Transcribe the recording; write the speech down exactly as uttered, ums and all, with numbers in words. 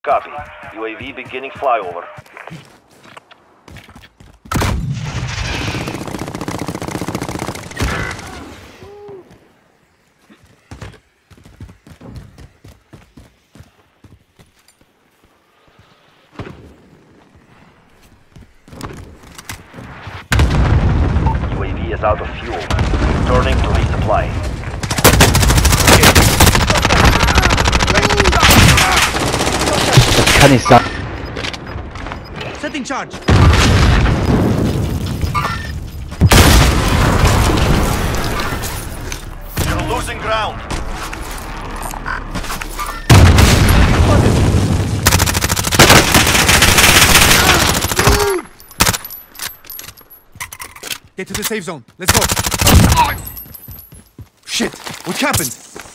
Copy. U A V beginning flyover. U A V is out of fuel. Returning to resupply. Kann ich sagen. Setting charge. You're losing ground. Get to the safe zone. Let's go. Shit! What happened?